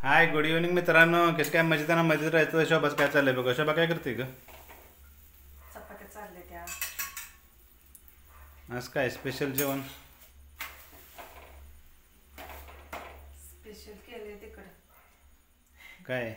Hi good evening मित्रांनो. कसं काय मजेत ना मजेत राहायचं. शोभाच काय चाललंय बघा. शोभा काय करते ग? चपात्या चालल्या त्या. आज काय स्पेशल जेवण? स्पेशल केले तिकडं. काय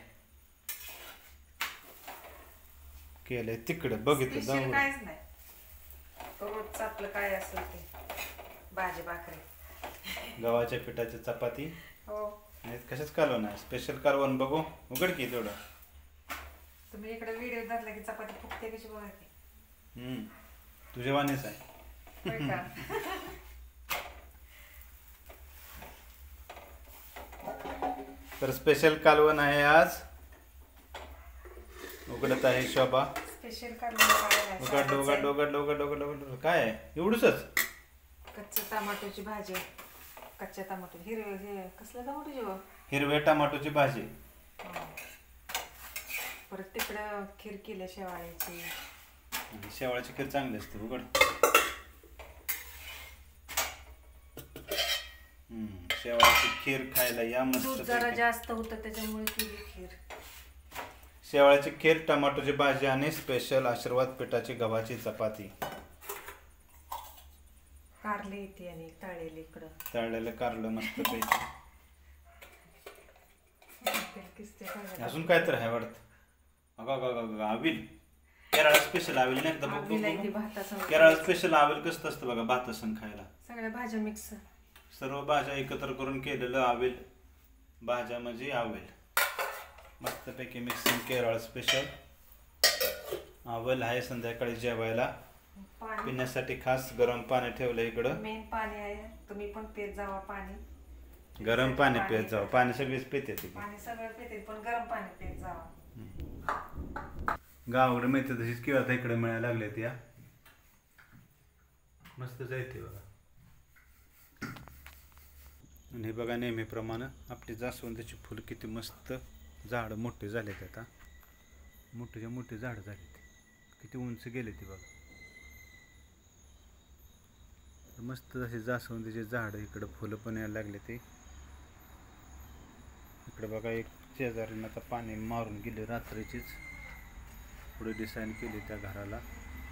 केलंय तिकडं बघितलं स्पेशल जाऊ. काहीच नाही. रोजचं आपलं काय असेल ते भाजी भाकरी. गव्हाच्या पिठाची चपाती. हो. कशाच कालवण आहे? स्पेशल कालवण बघू. उघड की तेवढं. तुम्ही इकडे व्हिडिओ धरला की चपाती फुगते कशी बघा की. तुझ्या वाणीच आहे. होय का? तर स्पेशल कालवण आहे आज. उघडत आहे शोभा. स्पेशल काय उघड उघड उघड उघड उघड उघड. काय आहे एवढंच? कच्च्या टमाटोची भाजी. कच्च्या टमाटो हिरवे हे कसलं टमाटोची बघ. हिरव्या टमाटोची भाजी. परत तिकडं खीर केल्या शेवाळ्याची. शेवाळ्याची खीर चांगली असते. उघड. शेवाळ्याची खीर खायला या दूध मस्त. जरा जास्त होतं त्याच्यामुळे केली खीर. शेवाळ्याची खीर, टमाटोची भाजी आणि स्पेशल आशीर्वाद पिठाची गव्हाची चपाती. कारले येते आणि तळलेले इकडं. तळलेलं कारलं मस्त पैकी. अजून काय काय तर आहे वाटत. अगं आविल. केरळ स्पेशल आविल नाही एकदा. केरळ स्पेशल आविल कसं असतं बघा भातासंग खायला. सगळ्या भाज्या मिक्स. सर्व भाज्या एकत्र करून केलेलं आविल. भाज्या म्हणजे आविल. मस्तपैकी मिक्सिंग केरळ स्पेशल आविल आहे. संध्याकाळी जेवायला पिण्यासाठी खास गरम पाणी ठेवलं इकडं. मेन पाणी आहे. तुम्ही पण पेत जावा पाणी. गरम पाणी पित जावं. पाणी सगळीच पिते. पाणी सगळं पिते पण गरम पाणी पित जावा. गावाकडे मिळते तशीच किंवा आता इकडे मिळायला लागले त्या मस्त जायते बघा. आणि हे बघा नेहमीप्रमाणे आपली जास्वंदीची फुलं किती मस्त झाड मोठे झालेत. आता मोठेच्या मोठे झाड झाले. किती उंच गेले ते बघा. मस्त असे जास्वंदीचे झाड. इकडं फुलं पण यायला लागले ते. इकडे बघा एक शेजारीनं आता पाणी मारून गेले रात्रीचीच. पुढे डिझाईन केली त्या घराला.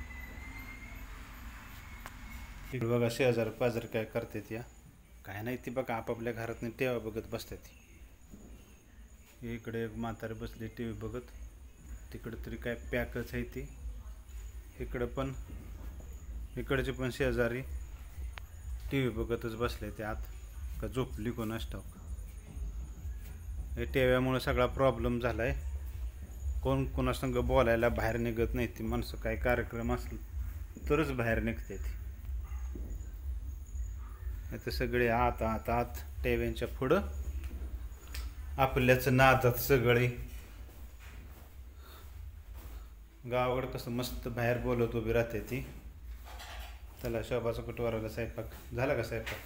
इकडे बघा शेजार पाजार काय करते त्या. काय नाही ती बघा आपापल्या घरात टेवा बघत बसतात. इकडे एक म्हातारी बसली टी व्ही बघत. तिकडे तरी काय पॅकच आहे ती. इकडं पण इकडचे पण शेजारी टी व्ही बघतच बसले ते. आत का झोपली कोणास ठाऊक. हे टेव्यामुळे सगळा प्रॉब्लेम झाला आहे. कोण कोणासंग बोलायला बाहेर निघत नाही ती माणसं. काय कार्यक्रम असलं तरच बाहेर निघते ती. आता सगळे आत आत आत टेव्यांच्या पुढं आपल्याच नादात सगळे. गावाकडं कसं मस्त बाहेर बोलत उभी राहते ती. त्याला शोभाचा कुटवाराला स्वयंपाक झाला का? स्वयंपाक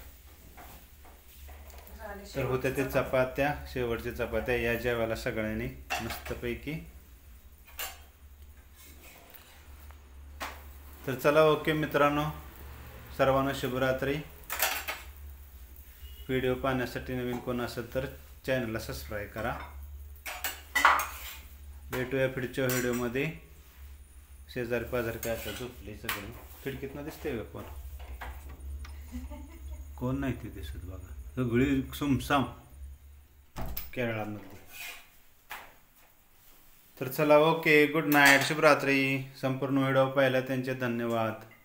तर होत्या ते चपात्या. शेवटच्या चपात्या या जेवायला सगळ्यांनी मस्तपैकी. तर चला ओके मित्रांनो, सर्वांना शुभरात्री. व्हिडिओ पाहण्यासाठी नवीन कोण असेल तर चॅनलला सबस्क्राईब करा. भेटूया पुढच्या व्हिडिओमध्ये. शेजारी पाजारी काय आता झोपले सगळे. खिडकीतनं दिसते का कोण? कोण नाही ते दिसत बघा. सगळी सुमसाम केरळामध्ये. तर चला ओके गुड नाईट शुभरात्री. संपूर्ण व्हिडिओ पाहिला त्यांचे धन्यवाद.